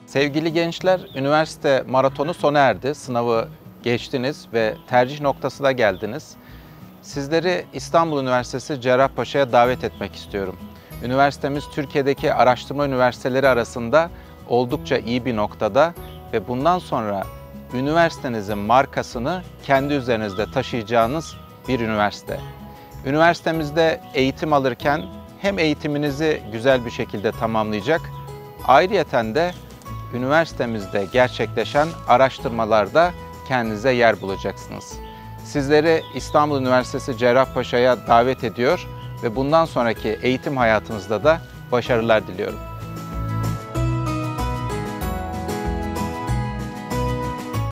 Sevgili gençler, üniversite maratonu sona erdi. Sınavı geçtiniz ve tercih noktasına geldiniz. Sizleri İstanbul Üniversitesi Cerrahpaşa'ya davet etmek istiyorum. Üniversitemiz Türkiye'deki araştırma üniversiteleri arasında oldukça iyi bir noktada ve bundan sonra üniversitenizin markasını kendi üzerinizde taşıyacağınız bir üniversite. Üniversitemizde eğitim alırken hem eğitiminizi güzel bir şekilde tamamlayacak, ayrıyeten de üniversitemizde gerçekleşen araştırmalarda kendinize yer bulacaksınız. Sizleri İstanbul Üniversitesi Cerrahpaşa'ya davet ediyor ve bundan sonraki eğitim hayatınızda da başarılar diliyorum.